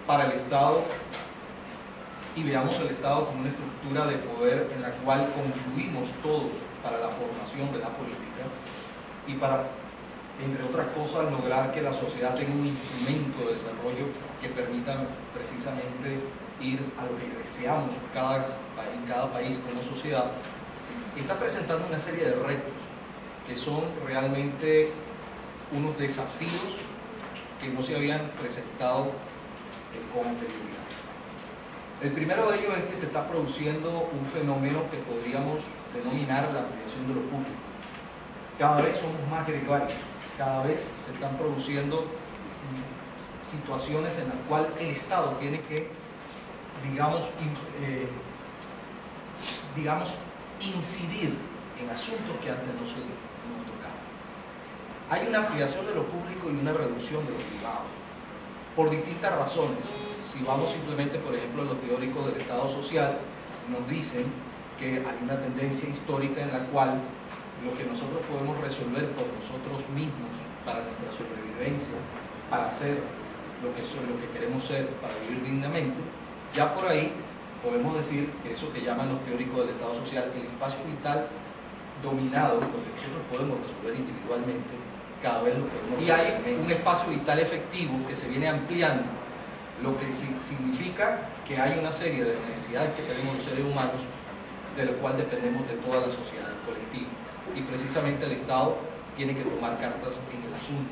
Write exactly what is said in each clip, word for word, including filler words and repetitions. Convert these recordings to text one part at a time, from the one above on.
para el Estado y veamos el Estado como una estructura de poder en la cual confluimos todos para la formación de la política y para, entre otras cosas, lograr que la sociedad tenga un instrumento de desarrollo que permita precisamente ir a lo que deseamos cada, en cada país como sociedad, está presentando una serie de retos que son realmente unos desafíos que no se habían presentado con anterioridad. El primero de ellos es que se está produciendo un fenómeno que podríamos denominar la ampliación de lo público. Cada vez somos más gregarios, cada vez se están produciendo situaciones en las cuales el Estado tiene que, digamos, eh, digamos, incidir en asuntos que antes no se nos tocaban. Hay una ampliación de lo público y una reducción de lo privado, por distintas razones. Si vamos simplemente, por ejemplo, a los teóricos del Estado social, nos dicen que hay una tendencia histórica en la cual lo que nosotros podemos resolver por nosotros mismos para nuestra sobrevivencia, para ser lo que, son, lo que queremos ser, para vivir dignamente, ya por ahí podemos decir que eso que llaman los teóricos del Estado social, el espacio vital dominado, lo que nosotros podemos resolver individualmente, cada vez lo podemos. Y hay un espacio vital efectivo que se viene ampliando, lo que significa que hay una serie de necesidades que tenemos los seres humanos, de lo cual dependemos de toda la sociedad, del colectivo. Y precisamente el Estado tiene que tomar cartas en el asunto.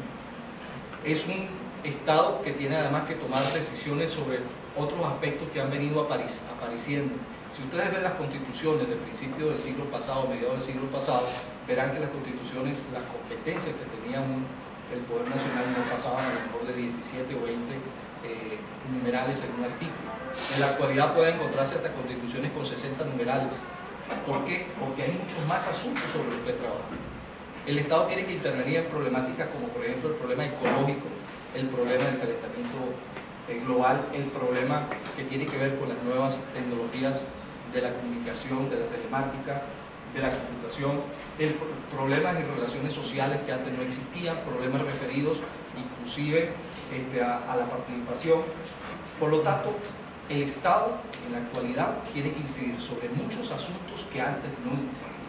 Es un Estado que tiene además que tomar decisiones sobre otros aspectos que han venido apareciendo. Si ustedes ven las constituciones del principio del siglo pasado, mediados del siglo pasado, verán que las constituciones, las competencias que tenía un, el Poder Nacional no pasaban a lo mejor de diecisiete o veinte eh, numerales en un artículo. En la actualidad pueden encontrarse hasta constituciones con sesenta numerales. ¿Por qué? Porque hay muchos más asuntos sobre los que trabajar. El Estado tiene que intervenir en problemáticas como, por ejemplo, el problema ecológico, el problema del calentamiento global, el problema que tiene que ver con las nuevas tecnologías de la comunicación, de la telemática, de la computación, el problemas de relaciones sociales que antes no existían, problemas referidos inclusive este, a, a la participación. Por lo tanto, el Estado en la actualidad tiene que incidir sobre muchos asuntos que antes no incidían.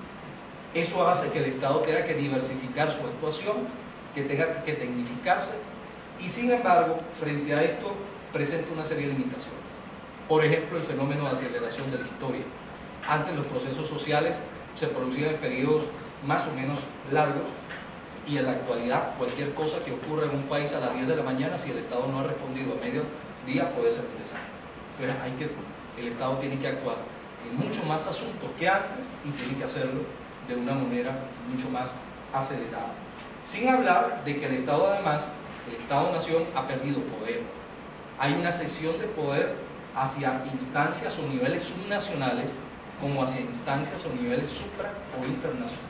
Eso hace que el Estado tenga que diversificar su actuación, que tenga que tecnificarse, y sin embargo, frente a esto, presenta una serie de limitaciones. Por ejemplo, el fenómeno de aceleración de la historia. Antes los procesos sociales se producían en periodos más o menos largos, y en la actualidad cualquier cosa que ocurra en un país a las diez de la mañana, si el Estado no ha respondido a medio día, puede ser un desastre. Entonces hay que, el Estado tiene que actuar en muchos más asuntos que antes y tiene que hacerlo de una manera mucho más acelerada. Sin hablar de que el Estado además, el Estado-Nación ha perdido poder. Hay una cesión de poder hacia instancias o niveles subnacionales como hacia instancias o niveles supra o internacionales.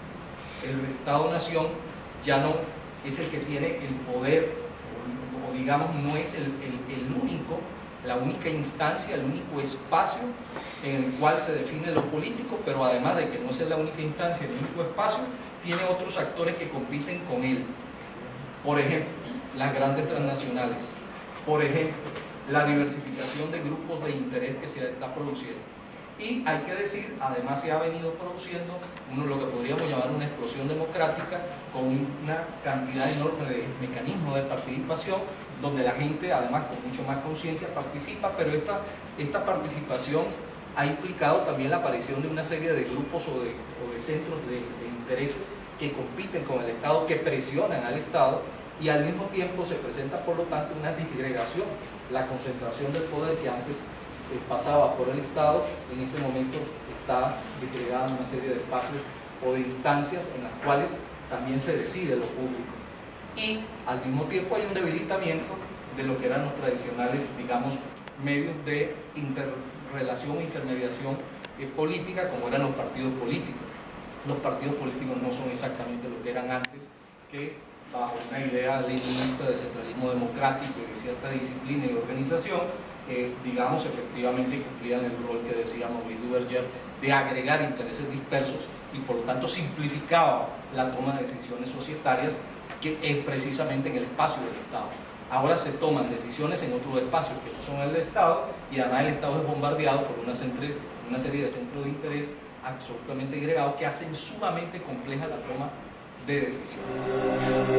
El Estado-Nación ya no es el que tiene el poder, o, o digamos no es el, el, el único, la única instancia, el único espacio en el cual se define lo político, pero además de que no es la única instancia, el único espacio, tiene otros actores que compiten con él. Por ejemplo, las grandes transnacionales. Por ejemplo, la diversificación de grupos de interés que se está produciendo. Y hay que decir, además se ha venido produciendo uno, lo que podríamos llamar una explosión democrática, con una cantidad enorme de mecanismos de participación, donde la gente, además con mucho más conciencia, participa, pero esta, esta participación ha implicado también la aparición de una serie de grupos o de, o de centros de, de intereses que compiten con el Estado, que presionan al Estado, y al mismo tiempo se presenta, por lo tanto, una disgregación, la concentración del poder que antes eh, pasaba por el Estado, en este momento está disgregada en una serie de espacios o de instancias en las cuales también se decide lo público. Y al mismo tiempo hay un debilitamiento de lo que eran los tradicionales, digamos, medios de interrelación, intermediación eh, política, como eran los partidos políticos. Los partidos políticos no son exactamente lo que eran antes, que bajo una idea leninista de centralismo democrático y de cierta disciplina y organización, eh, digamos, efectivamente cumplían el rol que decía Maurice Duverger de agregar intereses dispersos y por lo tanto simplificaba la toma de decisiones societarias que es precisamente en el espacio del Estado. Ahora se toman decisiones en otros espacios que no son el del Estado, y además el Estado es bombardeado por una, centre, una serie de centros de interés absolutamente agregados que hacen sumamente compleja la toma de decisiones.